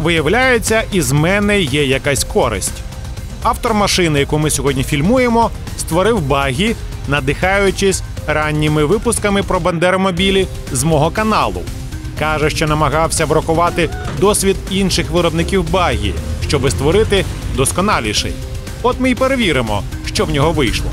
Виявляється, із мене є якась користь. Автор машини, яку ми сьогодні фільмуємо, створив багі, надихаючись ранніми випусками про бандеромобілі з мого каналу. Каже, що намагався врахувати досвід інших виробників багі, щоби створити досконаліший. От ми й перевіримо, що в нього вийшло.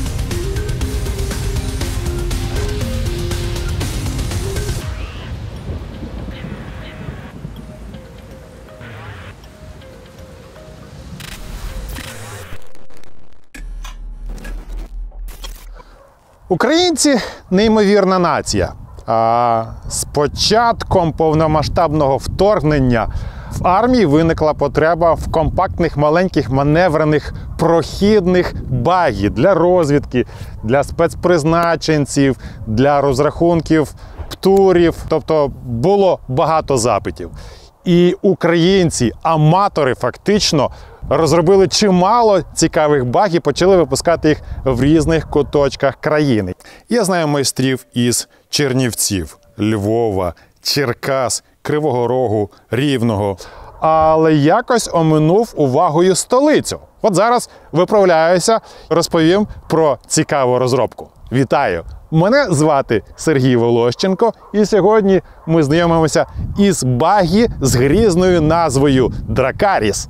Українці – неймовірна нація. З початком повномасштабного вторгнення в армії виникла потреба в компактних, маленьких, маневрених, прохідних багі для розвідки, для спецпризначенців, для розрахунків птурів. Тобто було багато запитів. І українці, аматори фактично, розробили чимало цікавих багів, почали випускати їх в різних куточках країни. Я знаю майстрів із Чернівців, Львова, Черкас, Кривого Рогу, Рівного. Але якось оминув увагою столицю. От зараз виправляюся, розповім про цікаву розробку. Вітаю! Мене звати Сергій Волощенко, і сьогодні ми знайомимося із багі з грізною назвою Дракаріс.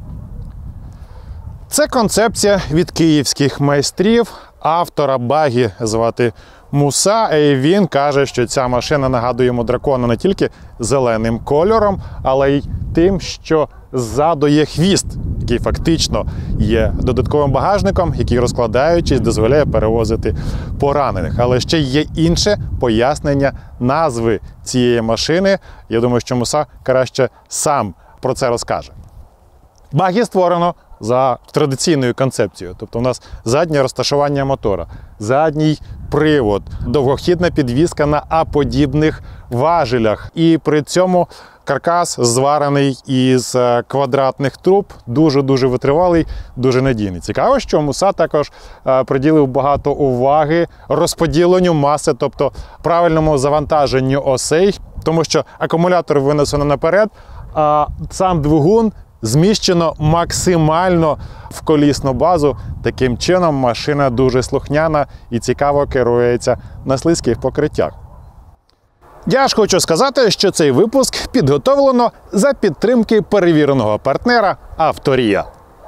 Це концепція від київських майстрів. Автора багі звати Муса, і він каже, що ця машина нагадує йому дракона не тільки зеленим кольором, але й тим, що ззаду є хвіст, який фактично є додатковим багажником, який, розкладаючись, дозволяє перевозити поранених. Але ще є інше пояснення назви цієї машини. Я думаю, що Муса краще сам про це розкаже. Багі створено за традиційною концепцією. Тобто у нас заднє розташування мотора, задній привод, довгохідна підвізка на А-подібних важелях. І при цьому каркас зварений із квадратних труб, дуже-дуже витривалий, дуже надійний. Цікаво, що Муса також приділив багато уваги розподіленню маси, тобто правильному завантаженню осей, тому що акумулятор винесено наперед, а сам двигун зміщено максимально в колісну базу. Таким чином машина дуже слухняна і цікаво керується на слизьких покриттях. Я ж хочу сказати, що цей випуск підготовлено за підтримки перевіреного партнера «Авторія».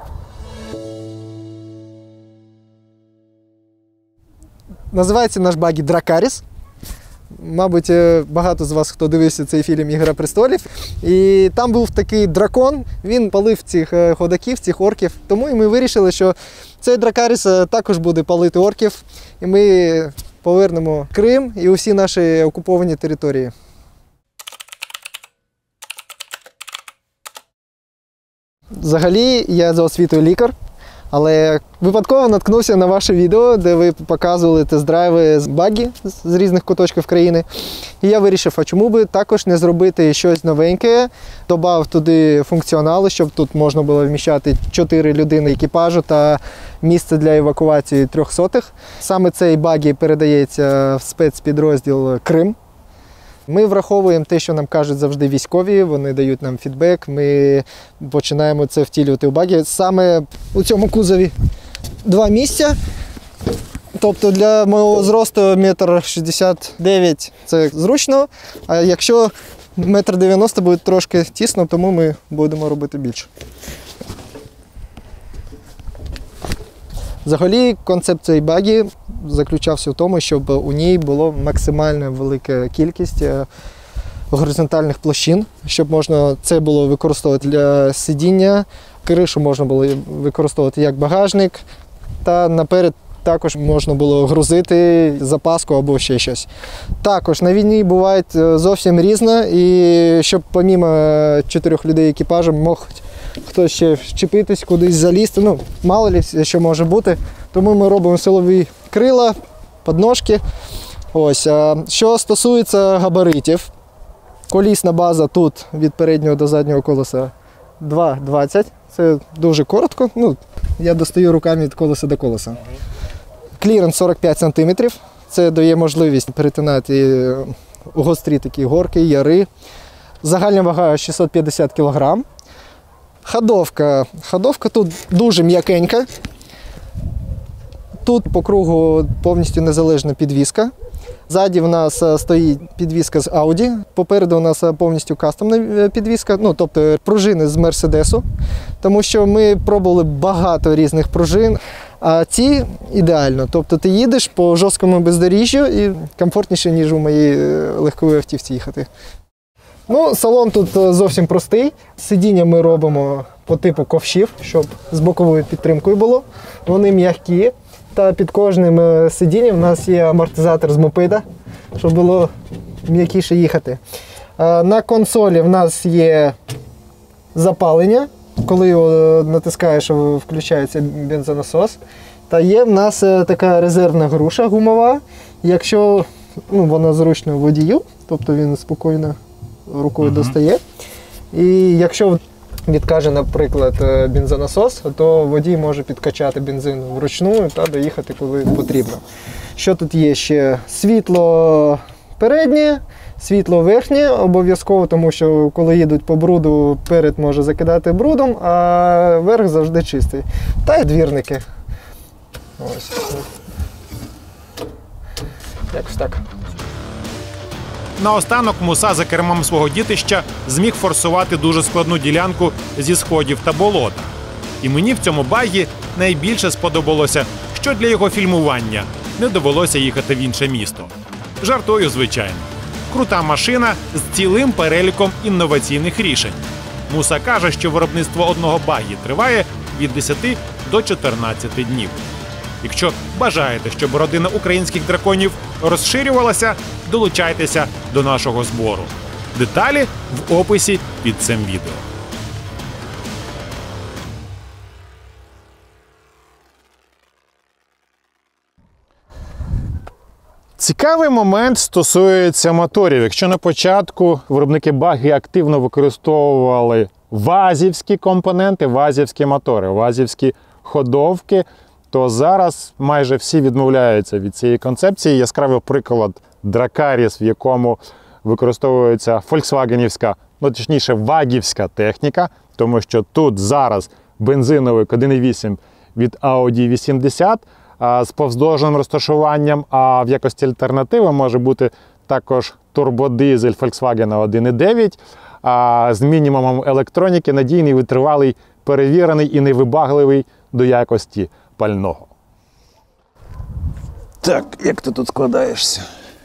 Називається наш багі Дракаріс. Мабуть, багато з вас, хто дивився цей фільм «Ігра престолів». І там був такий дракон, він палив цих ходаків, цих орків. Тому і ми вирішили, що цей Дракаріс також буде палити орків. І ми повернемо Крим і усі наші окуповані території. Взагалі, я за освітою лікар. Але випадково наткнувся на ваше відео, де ви показували тест-драйви з багі з різних куточків країни. І я вирішив, а чому би також не зробити щось новеньке, додав туди функціоналу, щоб тут можна було вміщати 4 людини екіпажу та місце для евакуації 300-х. Саме цей багі передається в спецпідрозділ Крим. Ми враховуємо те, що нам кажуть завжди військові, вони дають нам фідбек, ми починаємо це втілювати в багі. Саме у цьому кузові 2 місця, тобто для мого зросту 1,69 м це зручно, а якщо 1,90 м буде трошки тісно, тому ми будемо робити більше. Взагалі, концепція багі заключався в тому, щоб у ній було максимально велика кількість горизонтальних площин, щоб можна це було використовувати для сидіння, кришу можна було використовувати як багажник, та наперед також можна було грузити запаску або ще щось. Також на війні буває зовсім різно, і щоб помімо 4 людей екіпажу мог хтось ще вчепитись, кудись залізти, ну, мало ли що може бути. Тому ми робимо силові крила, подножки. Ось. Що стосується габаритів, колісна база тут від переднього до заднього колеса 2,20. Це дуже коротко. Ну, я достаю руками від колеса до колеса. Кліренс 45 см. Це дає можливість перетинати гострі такі горки, яри. Загальна вага 650 кг. Ходовка тут дуже м'якенька. Тут по кругу повністю незалежна підвіска. Ззаді в нас стоїть підвіска з Audi, попереду у нас повністю кастомна підвіска, тобто пружини з Мерседесу, тому що ми пробували багато різних пружин, а ці ідеально. Тобто ти їдеш по жорсткому бездоріжжю і комфортніше, ніж у моїй легковій автівці їхати. Салон тут зовсім простий. Сидіння ми робимо по типу ковшів, щоб з боковою підтримкою було. Вони м'які. Та під кожним сидінням у нас є амортизатор з мопеда, щоб було м'якіше їхати. На консолі в нас є запалення. Коли його натискаєш, включається бензонасос. Та є в нас така резервна груша гумова. Якщо вона зручна водію, тобто він спокійно рукою достає. І якщо відкаже, наприклад, бензонасос, то водій може підкачати бензин вручну та доїхати, коли потрібно. Що тут є ще? Світло переднє, світло верхнє обов'язково, тому що коли їдуть по бруду, перед може закидати брудом, а верх завжди чистий. Та й двірники. Ось. Якось так. Наостанок Муса за кермом свого дітища зміг форсувати дуже складну ділянку зі сходів та болота. І мені в цьому багі найбільше сподобалося, що для його фільмування не довелося їхати в інше місто. Жартую, звичайно. Крута машина з цілим переліком інноваційних рішень. Муса каже, що виробництво одного багі триває від 10 до 14 днів. Якщо бажаєте, щоб родина українських драконів розширювалася, долучайтеся до нашого збору. Деталі в описі під цим відео. Цікавий момент стосується моторів. Якщо на початку виробники багі активно використовували вазівські компоненти, вазівські мотори, вазівські ходовки, то зараз майже всі відмовляються від цієї концепції. Яскравий приклад Dracaris, в якому використовується фольксвагенівська, точніше вагівська техніка, тому що тут зараз бензиновий 1.8 від Audi 80 з повздовжним розташуванням, а в якості альтернативи може бути також турбодизель Volkswagen 1.9 з мінімумом електроніки, надійний, витривалий, перевірений і невибагливий до якості пального. Так, як ти тут складаєшся?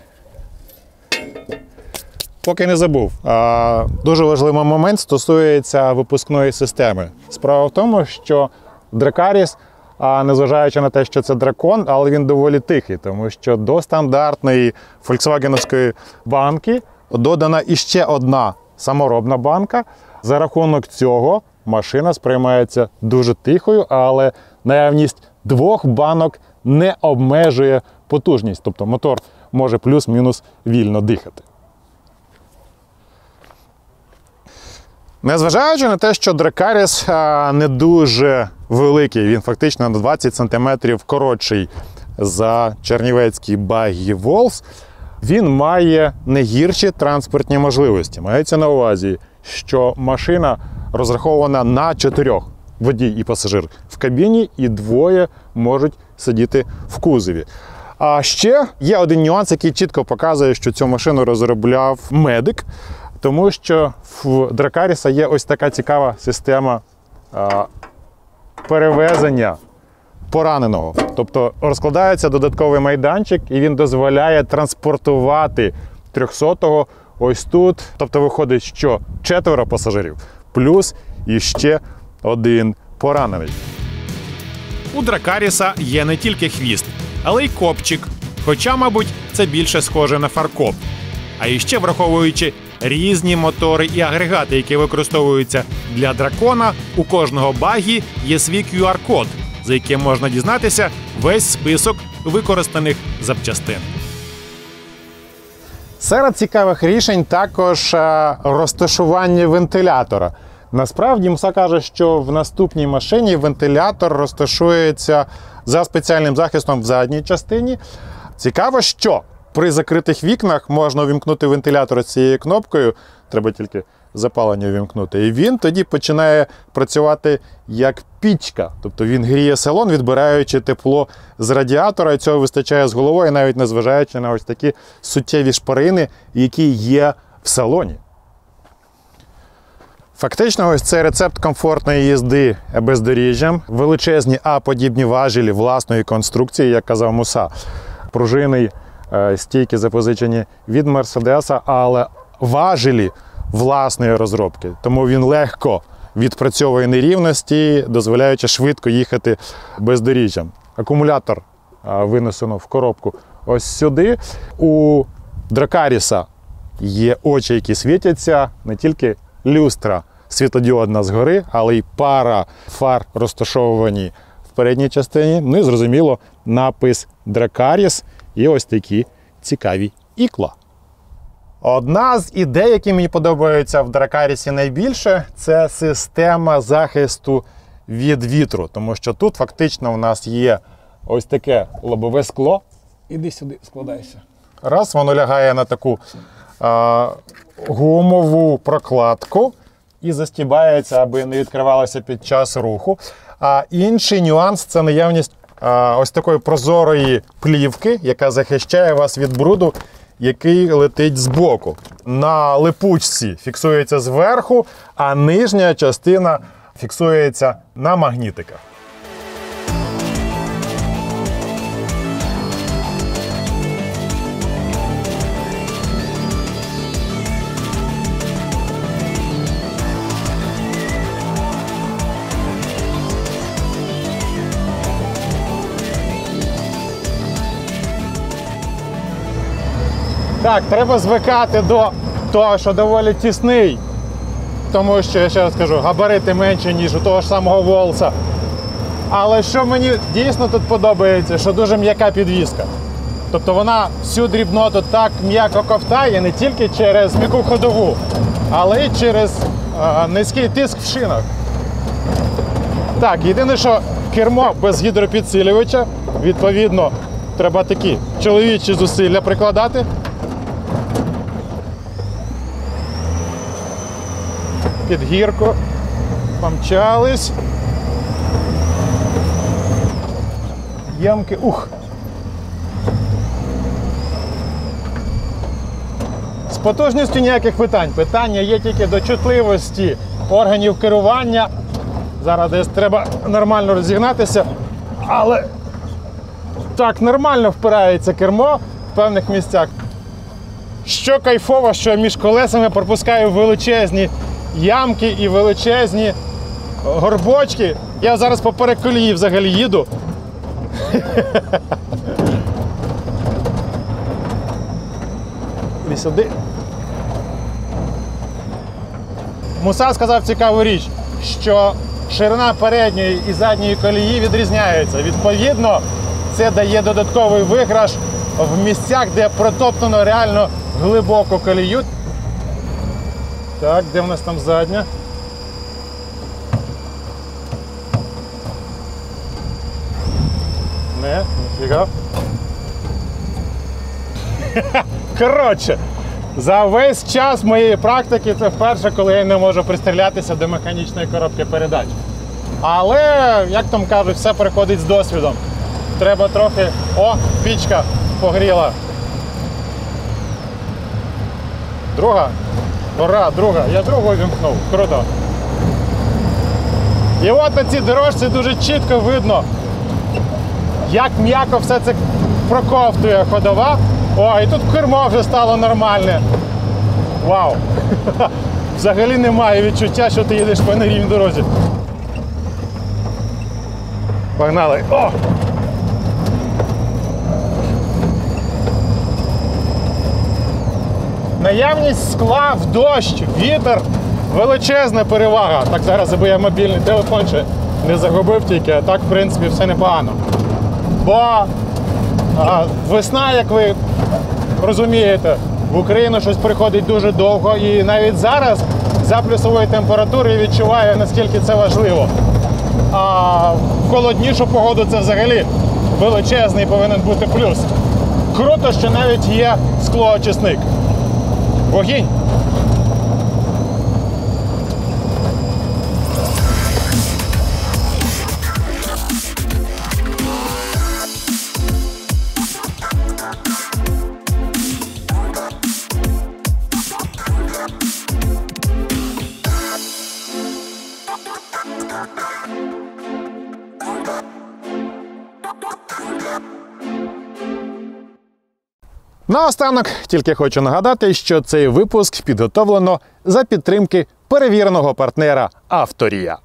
Поки не забув. Дуже важливий момент стосується випускної системи. Справа в тому, що Dracaris, незважаючи на те, що це дракон, але він доволі тихий, тому що до стандартної фольксвагенівської банки додана іще одна саморобна банка. За рахунок цього машина сприймається дуже тихою, але наявність двох банок не обмежує потужність. Тобто мотор може плюс-мінус вільно дихати. Незважаючи на те, що Dracaris не дуже великий, він фактично на 20 см коротший за чернівецький багі Волс, він має не гірші транспортні можливості. Мається на увазі, що машина розрахована на 4 водій і пасажир в кабіні, і 2 можуть сидіти в кузові. А ще є один нюанс, який чітко показує, що цю машину розробляв медик, тому що в Dracaris є ось така цікава система перевезення пораненого. Тобто розкладається додатковий майданчик, і він дозволяє транспортувати 300-го ось тут. Тобто виходить, що 4 пасажирів, плюс іще 1 поранений. У Dracaris є не тільки хвіст, але й копчик. Хоча, мабуть, це більше схоже на фаркоп. А іще, враховуючи різні мотори і агрегати, які використовуються для дракона, у кожного багі є свій QR-код, за яким можна дізнатися весь список використаних запчастин. Серед цікавих рішень також розташування вентилятора. Насправді, Муса каже, що в наступній машині вентилятор розташується за спеціальним захистом в задній частині. Цікаво, що При закритих вікнах можна увімкнути вентилятор цією кнопкою, треба тільки запалення увімкнути. І він тоді починає працювати як пічка. Тобто він гріє салон, відбираючи тепло з радіатора, і цього вистачає з головою, навіть незважаючи на ось такі суттєві шпарини, які є в салоні. Фактично, ось цей рецепт комфортної їзди бездоріжжям. Величезні А-подібні важелі власної конструкції, як казав Муса. Пружини, стійки запозичені від Мерседеса, але важелі власної розробки. Тому він легко відпрацьовує нерівності, дозволяючи швидко їхати бездоріжжям. Акумулятор винесено в коробку ось сюди. У Дракаріса є очі, які світяться, не тільки люстра світлодіодна згори, але й пара фар розташовані в передній частині. Ну і, зрозуміло, напис Дракаріс і ось такі цікаві ікла. Одна з ідей, які мені подобаються в Дракарісі найбільше, це система захисту від вітру. Тому що тут фактично у нас є ось таке лобове скло. Іди сюди, складайся. Раз, воно лягає на таку гумову прокладку і застібається, аби не відкривалося під час руху. А інший нюанс – це наявність ось такої прозорої плівки, яка захищає вас від бруду, який летить збоку. На липучці фіксується зверху, а нижня частина фіксується на магнітиках. Так, треба звикати до того, що доволі тісний, тому що, я ще раз кажу, габарити менші, ніж у того ж самого Волса. Але що мені дійсно тут подобається, що дуже м'яка підвізка. Тобто вона всю дрібноту так м'яко ковтає не тільки через м'яку ходову, але й через низький тиск в шинах. Так, єдине, що кермо без гідропідсилювача, відповідно, треба такі чоловічі зусилля прикладати. Під гірку, помчались. Ямки, З потужністю ніяких питань. Питання є тільки до чутливості органів керування. Зараз десь треба нормально розігнатися, але так нормально впирається кермо в певних місцях. Що кайфово, що між колесами пропускаю величезні ямки і величезні горбочки. Я зараз поперек колії взагалі їду. І сюди. Муса сказав цікаву річ, що ширина передньої і задньої колії відрізняється. Відповідно, це дає додатковий виграш в місцях, де протоптано реально глибоку колію. Так, де в нас там задня? Ніфіга. Коротше, за весь час моєї практики це вперше, коли я не можу пристрілятися до механічної коробки передач. Але, як там кажуть, все приходить з досвідом. Треба трохи... О, пічка погріла. Друга? Ура, друга. Я другу вімкнув. Круто. І от на цій дорожці дуже чітко видно, як м'яко все це проковтує ходова. О, і тут кермо вже стало нормальне. Вау! Взагалі немає відчуття, що ти їдеш по нерівній дорозі. Погнали! О! Наявність скла в дощ, вітер – величезна перевага. Так, зараз, аби я мобільний телефон ще не загубив тільки, а так, в принципі, все непогано. Бо весна, як ви розумієте, в Україну щось приходить дуже довго, і навіть зараз за плюсової температури я відчуваю, наскільки це важливо. А в холоднішу погоду це взагалі величезний повинен бути плюс. Круто, що навіть є склоочисник. Вогінь! Наостанок тільки хочу нагадати, що цей випуск підготовлено за підтримки перевіреного партнера «Авторія».